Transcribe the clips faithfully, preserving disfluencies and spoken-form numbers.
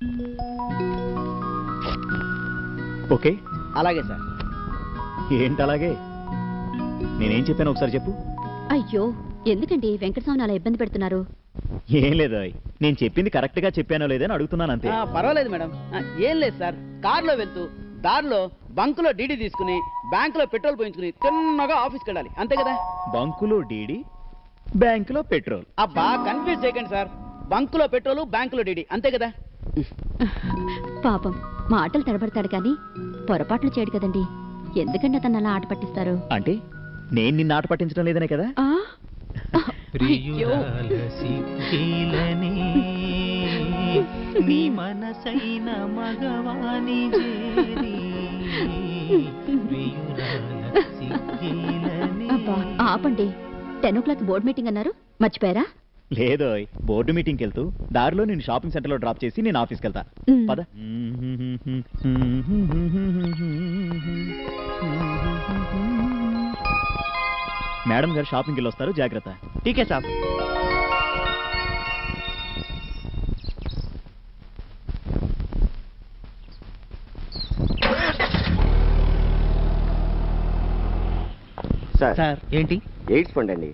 Okay అలాగే sir. ఏంటి అలాగే? నేనేం చెప్పాను ఒకసారి చెప్పు. అయ్యో ఎందుకండి వెంకటస్వామిని అలా ఇబ్బంది పెడుతున్నారు? ఏం లేదు, నేను చెప్పింది కరెక్ట్ గా చెప్పానో లేదని అడుగుతున్నాను అంతే. పర్వాలేదు మేడం. ఏం లేదు సార్, కారులో వెళ్తూ దారిలో బంకులో డీడీ తీసుకుని బ్యాంకులో పెట్రోల్ పోయించుకుని తిన్నగా ఆఫీస్కి వెళ్ళాలి, అంతే కదా? బంకులో డీడీ, బ్యాంకులో పెట్రోల్. అబ్బా కన్ఫ్యూజ్ చేయకండి సార్, బంకులో పెట్రోల్ బ్యాంకులో డీడీ, అంతే కదా? పాపం మాటలు తడబడతాడు కానీ పొరపాట్లు చేయడు కదండి. ఎందుకంటే అతను అలా ఆట పట్టిస్తారు? అంటే నేను నిన్ను ఆట పట్టించడం లేదనే కదా? నీ మనసైన మగవాని ఆపండి. Ten o'clock board meeting అన్నారు, మర్చిపోయారా? లేదో, బోర్డు మీటింగ్కి వెళ్తూ దారిలో నేను షాపింగ్ సెంటర్ లో డ్రాప్ చేసి నేను ఆఫీస్కి వెళ్తా. పద. మేడం గారు షాపింగ్కి వెళ్ళి వస్తారు, జాగ్రత్త. ఠీకే సాబ్. సార్ ఏంటి? ఎయిడ్స్ ఫండ్ అండి.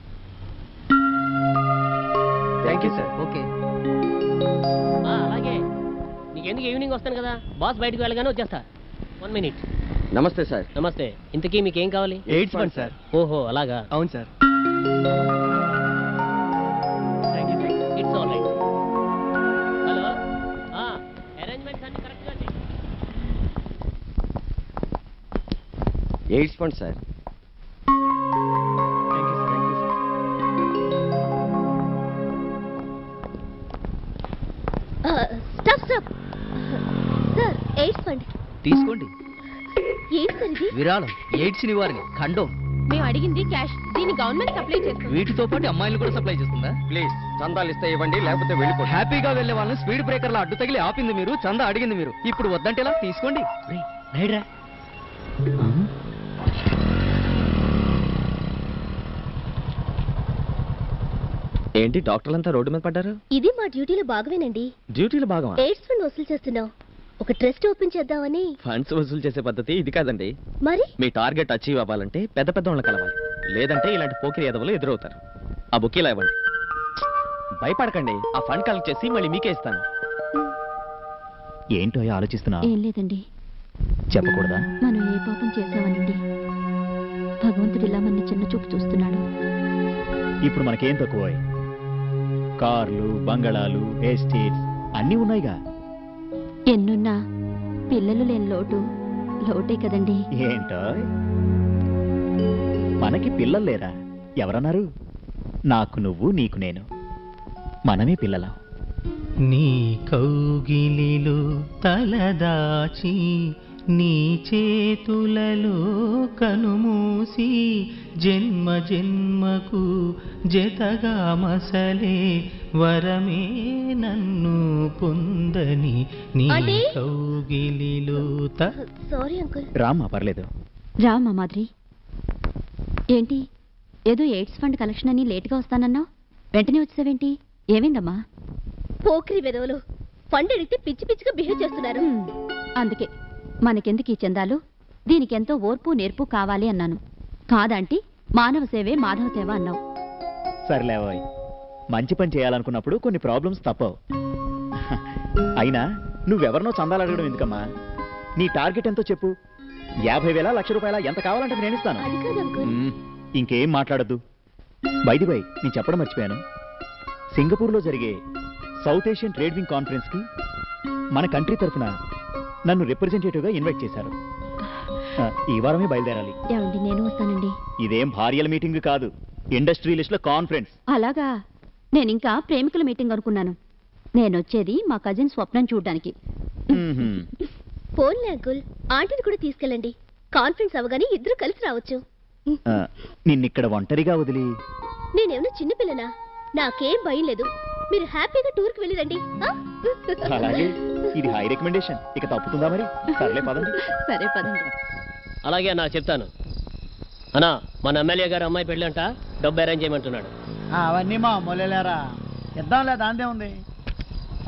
Thank you sir. ఓకే. అలాగే నీకెందుకు ఈవినింగ్ వస్తాను కదా, బాస్ బయటకు వెళ్ళగానే వచ్చేస్తా. One minute. నమస్తే సార్. నమస్తే. ఇంతకీ మీకేం కావాలి? AIDS fund sir. ఓహో అలాగా. అవును sir. It's all right. Hello, arrangements అన్ని కరెక్ట్గా చేయి. AIDS fund sir. Stop stop sir, AIDS fund తీసుకోండి. ఏంటి సార్ ఇది? విరాళం, ఎయిడ్స్ నివారణ, ఖండం. మేము అడిగింది క్యాష్, దీన్ని గవర్నమెంట్ సప్లై చేస్తుంది. వీటితో పాటు అమ్మాయిలు కూడా సప్లై చేస్తుందా? ప్లీజ్ చందాలు ఇస్తే ఇవ్వండి, లేకపోతే వెళ్ళిపోండి. హ్యాపీగా వెళ్లే వాళ్ళని స్పీడ్ బ్రేకర్లో అడ్డు తగిలి ఆపింది మీరు, చందా అడిగింది మీరు. ఇప్పుడు వద్దంటేలా? తీసుకోండి. ఏంటి డాక్టర్లంతా రోడ్డు మీద పడ్డారు? ఇది మా డ్యూటీలో భాగమేనండి. డ్యూటీలో భాగమా? ఎయిడ్స్ ఫండ్ వసూలు చేస్తున్నాం, ఒక ట్రస్ట్ ఓపెన్ చేద్దామని. ఫండ్స్ వసూలు చేసే పద్ధతి ఇది కాదండి. మరి మీ టార్గెట్ అచీవ్ అవ్వాలంటే పెద్ద పెద్ద వాళ్ళని కలవాలి, లేదంటే ఇలాంటి పోకిరి ఎదవలు ఎదురవుతారు. ఆ బుక్ ఇలా ఇవ్వండి. భయపడకండి, ఆ ఫండ్ కలెక్ట్ చేసి మళ్ళీ మీకే ఇస్తాను. ఏంటో ఆలోచిస్తున్నా? ఏం లేదండి. చెప్పకూడదా? మనం ఏ పాపం చేసామనండి, భగవంతుడు ఇలా మన చిన్న చూపు చూస్తున్నాడు. ఇప్పుడు మనకేం తక్కువ? కార్లు, బంగళాలు, ఎస్టేట్స్ అన్నీ ఉన్నాయిగా. ఎన్నున్నా పిల్లలు లేని లోటు లోటే కదండి. ఏంటో మనకి పిల్లలు లేరా? ఎవరన్నారు? నాకు నువ్వు, నీకు నేను, మనమే పిల్లలం. నీ కౌగిలిలో తలదాచి నీ చేతులలో కనుమూసి జన్మ జన్మకు జతగా మసలే వరమే నన్ను పొందని నీ కౌగిలిలో. Sorry uncle. రామ్మా, పర్లేదు. రామ్మా మాధురి. ఏంటి ఏదో ఎయిడ్స్ ఫండ్ కలెక్షన్ అని లేట్గా వస్తానన్నావు, వెంటనే వచ్చావేంటి? ఏమైందమ్మా? పోక్రి వెదవలు ఫండ్ అడిగితే పిచ్చి పిచ్చిగా బిహేవ్ చేస్తున్నారు. అందుకే మనకెందుకు ఈ చందాలు, దీనికెంతో ఓర్పు నేర్పు కావాలి అన్నాను. కాదంటే మానవ సేవే మాధవ సేవ అన్నావు. సర్లేవాయ్, మంచి పని చేయాలనుకున్నప్పుడు కొన్ని ప్రాబ్లమ్స్ తప్పవు. అయినా నువ్వెవరినో చందాలు అడగడం ఎందుకమ్మా? నీ టార్గెట్ ఎంతో చెప్పు. యాభై వేల లక్ష రూపాయల ఎంత కావాలంటే నేను ఇస్తాను. ఇంకేం మాట్లాడద్దు. బైది బై నేను చెప్పడం మర్చిపోయాను, సింగపూర్లో జరిగే south Asian trade wing conference కి మన కంట్రీ తరఫున నన్ను రిప్రజెంటేటివ్ గా ఇన్వైట్ చేశారు. ఈ వారమే బయలుదేరాలి. ఏమండి, నేను వస్తానండి. ఇదేం భార్యల మీటింగ్ కాదు, ఇండస్ట్రియలిస్టుల కాన్ఫరెన్స్. అలాగా? నేను ఇంకా ప్రేమికుల మీటింగ్ అనుకున్నాను. నేను వచ్చేది మా కజిన్ స్వప్నం చూడడానికి. పోన్లే అంకుల్, ఆంటీని కూడా తీసుకెళ్ళండి. కాన్ఫరెన్స్ అవగానే ఇద్దరు కలిసి రావచ్చు. నిన్నిక్కడ ఒంటరిగా వదిలి నేనేమన్నా చిన్నపిల్లనా? నాకేం భయం లేదు. మీరు హ్యాపీగా టూర్ కి వెళ్ళిరండి. అలాగే, ఇది హై రికమెండేషన్, ఇక తప్పుతుందా మరి? సర్లే పదండి. సరే పదండి. అలాగే అన్నా, చెప్తాను అన్నా. మన ఎమ్మెల్యే గారు అమ్మాయి పెళ్ళంట, డబ్బు అరేంజ్ చేయమంటున్నాడు. అవన్నీ మా మొలేలేరా, ఇద్దాంలే, దాందే ఉంది.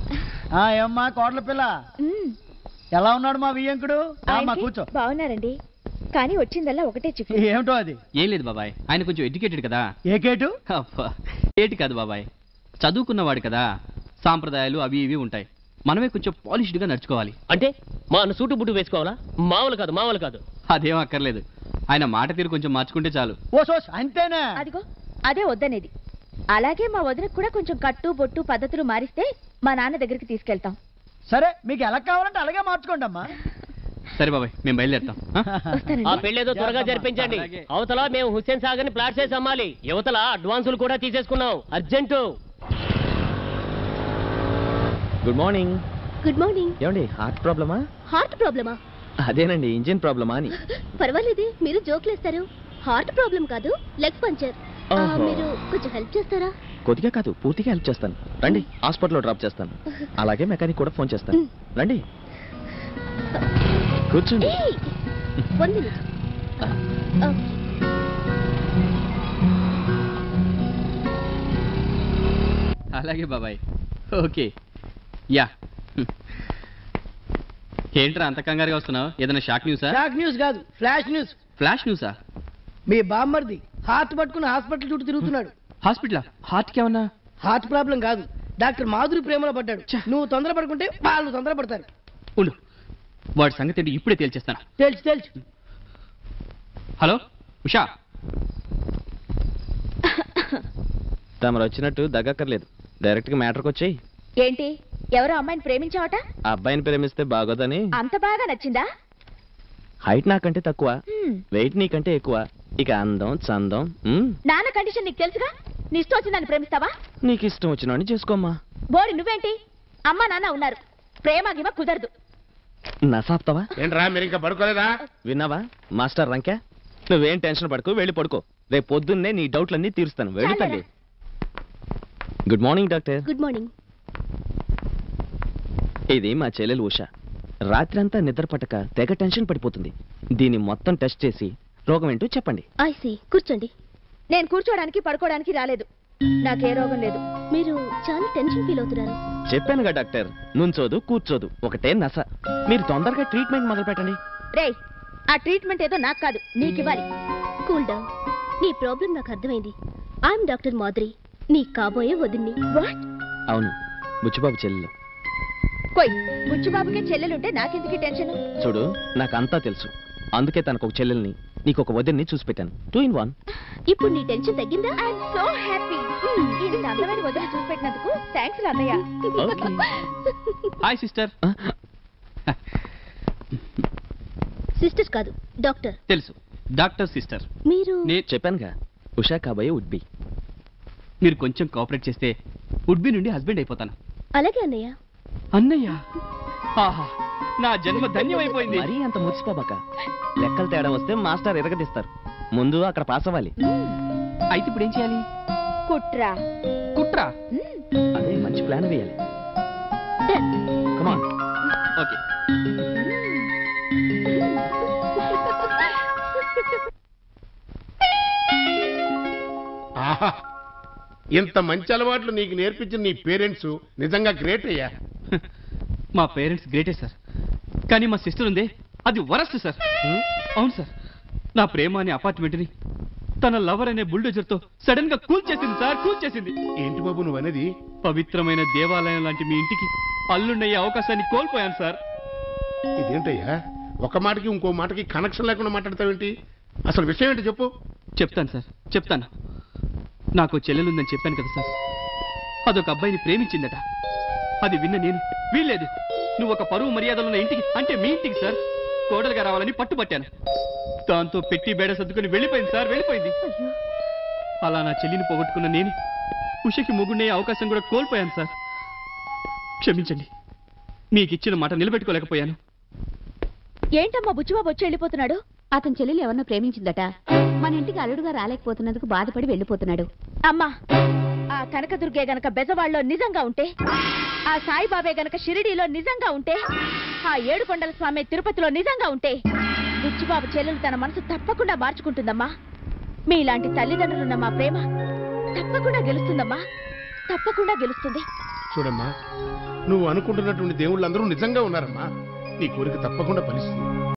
ఏమ్మా కోట్ల పిల్ల, ఎలా ఉన్నాడు మా వియ్యంకుడు? మా కూర్చో. బాగున్నారండి, కానీ వచ్చిందల్లా ఒకటే చిక్కు. ఏమిటో అది? ఏం లేదు బాబాయ్, ఆయన కొంచెం ఎడ్యుకేటెడ్ కదా. ఏ కేటు? ఏటి కాదు బాబాయ్, చదువుకున్నవాడు కదా, సాంప్రదాయాలు అవి ఇవి ఉంటాయి. మనమే కొంచెం పాలిష్డ్ గా నడుచుకోవాలి. అంటే మా సూటు బుట్టు వేసుకోవాలా? మామూలు కాదు మామూలు కాదు. అదేం అక్కర్లేదు, ఆయన మాట తీరు కొంచెం మార్చుకుంటే చాలు. ఓ సోస్ అంతేనా? అదిగో అదే వద్దనేది. అలాగే మా వదినకు కూడా కొంచెం కట్టు బొట్టు పద్ధతులు మారిస్తే మా నాన్న దగ్గరికి తీసుకెళ్తాం. సరే, మీకు ఎలా కావాలంటే అలాగే మార్చుకోండి అమ్మా. సరే బాబాయ్, మేము బయలుదేరుతాం. ఆ పెళ్ళేదో త్వరగా జరిపించండి. అవతల మేము హుస్సేన్ సాగర్ ని ప్లాట్ చేసి అమ్మాలి. యువతల అడ్వాన్సులు కూడా తీసేసుకున్నాం, urgent. Good morning. Good morning. ఏమండి, హార్ట్ ప్రాబ్లమా? హార్ట్ ప్రాబ్లమా? అదేనండి, ఇంజిన్ ప్రాబ్లమా అని. పర్వాలేదు, మీరు జోక్లేస్తారు. హార్ట్ ప్రాబ్లం కాదు, లెగ్ పంచర్. మీరు కొంచెం హెల్ప్ చేస్తారా? కొద్దిగా కాదు, పూర్తిగా హెల్ప్ చేస్తాను. రండి, హాస్పిటల్లో డ్రాప్ చేస్తాను. అలాగే మెకానిక్ కూడా ఫోన్ చేస్తాను. రండి, కూర్చోండి. One minute. అలాగే బాబాయ్, ఓకే. యా, ఏంట్రా అంత కంగారుగా వస్తున్నావు? ఏదైనా షాక్ న్యూసా? షాక్ న్యూస్ కాదు, ఫ్లాష్ న్యూస్. ఫ్లాష్ న్యూసా? మీ బామ్మర్ది హార్ట్ పట్టుకుని హాస్పిటల్ చుట్టూ తిరుగుతున్నాడు. హాస్పిటల్? హార్ట్ కి ఏమన్నా? హార్ట్ ప్రాబ్లం కాదు, డాక్టర్ మాధురి ప్రేమలో పడ్డాడు. నువ్వు తొందర పడుకుంటే వాళ్ళు తొందర పడతారు. ఉండు, వాడి సంగతి ఏంటి ఇప్పుడే తేల్చేస్తాను. తెలుసు తెలుసు. హలో ఉషా. తమరు వచ్చినట్టు దగ్గక్కర్లేదు, డైరెక్ట్ గా మ్యాటర్కి వచ్చేయి. ఏంటి, ఎవరో అమ్మాయిని ప్రేమించావట? ఆ అబ్బాయిని ప్రేమిస్తే బాగోదని. అంత బాగా నచ్చిందా? హైట్ నాకంటే తక్కువ, వెయిట్ నీకంటే ఎక్కువ, ఇక అందం చందం. నాన్న కండిషన్ నీకు తెలుసుగా. నీ ఇష్టం వచ్చి నన్ను ప్రేమిస్తావా? నీకు ఇష్టం వచ్చిన చేసుకోమ్మా. బోడి నువ్వేంటి, అమ్మా నాన్న ఉన్నారు, ప్రేమ గిమ కుదరదు. నసాప్తావా? ఏంట్రా మీరు ఇంకా పడుకోలేదా? విన్నావా మాస్టర్ రంకే? నువ్వేం టెన్షన్ పడుకో, వెళ్ళి పడుకో. రేపు పొద్దున్నే నీ డౌట్లన్నీ తీరుస్తాను. వెళ్ళి తల్లి. Good morning doctor. Good morning. ఇది మా చెల్లెలు ఉష. రాత్రంతా నిద్ర పట్టక తెగ టెన్షన్ పడిపోతుంది. దీన్ని మొత్తం టెస్ట్ చేసి రోగం ఏంటో చెప్పండి. I see. కూర్చోండి. నేను కూర్చోడానికి పడుకోవడానికి రాలేదు, నాకే రోగం లేదు. మీరు చాలా టెన్షన్ ఫీల్ అవుతున్నారు. చెప్పానుగా డాక్టర్, నుంచోదు కూర్చోదు ఒకటే నస. మీరు తొందరగా ట్రీట్మెంట్ మొదలు పెట్టండి. రేయ్, ఆ ట్రీట్మెంట్ ఏదో నాకు కాదు, నీకివ్వాలి. Cool down. నీ ప్రాబ్లం నాకు అర్థమైంది. ఐఎమ్ డాక్టర్ మాధురి, నీ కాబోయే వదిన్ని. వాట్? అవును, బుచ్చిబాబు చెల్లెలు. కొయ్, బుచ్చిబాబుకే చెల్లెలుంటే నాకెందుకు టెన్షన్? చూడు, నాకంతా తెలుసు. అందుకే తనకు ఒక చెల్లెల్ని, నీకు ఒక వదిన్ని చూసి పెట్టాను. Two in one. ఇప్పుడు నీ టెన్షన్ తగ్గిందా? I'm so happy. ఇంత అందమైన వదిలి చూసి పెట్టినందుకు థ్యాంక్స్ అన్నయ్య. Hi sister. సిస్టర్ కాదు, డాక్టర్. తెలుసు, డాక్టర్ సిస్టర్. మీరు? నేను చెప్పానుగా, ఉషా కాబోయే వుడ్ బి. మీరు కొంచెం కోఆపరేట్ చేస్తే వుడ్ బి నుండి హస్బెండ్ అయిపోతాను. అలాగే అన్నయ్య. అన్నయ్య? ఆహా, నా జన్మ ధన్యమైపోయింది. మరీ అంత మురిసిపోబాక. లెక్కలు తేడా వస్తే మాస్టర్ ఎరగదీస్తారు. ముందు అక్కడ పాస్ అవ్వాలి. అయితే ఇప్పుడు ఏం చేయాలి? కుట్రా. కుట్రా? అదే మంచి ప్లాన్ వేయాలి. కమాన్. ఓకే. ఆహా, ఇంత మంచి అలవాట్లు నీకు నేర్పించిన నీ పేరెంట్స్ నిజంగా గ్రేట్ అయ్యా. మా పేరెంట్స్ గ్రేటే సార్, కానీ మా సిస్టర్ ఉందే, అది వరస్ట్ సార్. అవును సార్, నా ప్రేమ అనే అపార్ట్మెంట్ని తన లవర్ అనే బుల్డోజర్తో సడన్ గా కూల్ చేసింది సార్, కూల్ చేసింది. ఏంటి బాబు నువ్వు అనేది? పవిత్రమైన దేవాలయం లాంటి మీ ఇంటికి అల్లుండయ్యే అవకాశాన్ని కోల్పోయాను సార్. ఇదేంటయ్యా, ఒక మాటకి ఇంకో మాటకి కనెక్షన్ లేకుండా మాట్లాడతావేంటి? అసలు విషయం ఏంటి చెప్పు. చెప్తాను సార్, చెప్తాను. నాకు చెల్లెలుందని చెప్పాను కదా సార్, అదొక అబ్బాయిని ప్రేమించిందట. అది విన్న నేను, వీల్లేదు, నువ్వు ఒక పరువు మర్యాదలున్న ఇంటికి, అంటే మీ ఇంటికి సార్, కోడలుగా రావాలని పట్టుబట్టాను. దాంతో పెట్టి బేడ సర్దుకుని వెళ్ళిపోయింది సార్, వెళ్ళిపోయింది. అలా నా చెల్లిని పోగొట్టుకున్న నేను ఉషకి మొగుండే అవకాశం కూడా కోల్పోయాను సార్. క్షమించండి, మీకు ఇచ్చిన మాట నిలబెట్టుకోలేకపోయాను. ఏంటమ్మా బుచ్చిబాబు వచ్చి వెళ్ళిపోతున్నాడు? అతని చెల్లెలు ఎవరినో ప్రేమించిందట, మన ఇంటికి అల్లుడుగా రాలేకపోతున్నందుకు బాధపడి వెళ్ళిపోతున్నాడు. అమ్మా, ఆ కనకదుర్గే గనక బెజవాడలో నిజంగా ఉంటే, ఆ సాయిబాబే గనక షిరిడీలో నిజంగా ఉంటే, ఆ ఏడుకొండల స్వామి తిరుపతిలో నిజంగా ఉంటే, బుచ్చిబాబు చెల్లెలు తన మనసు తప్పకుండా మార్చుకుంటుందమ్మా. మీలాంటి తల్లిదండ్రులున్న మా ప్రేమ తప్పకుండా గెలుస్తుందమ్మా, తప్పకుండా గెలుస్తుంది. చూడమ్మా, నువ్వు అనుకుంటున్నటువంటి దేవుళ్ళందరూ నిజంగా ఉన్నారమ్మా. నీ కోరిక తప్పకుండా ఫలిస్తుంది.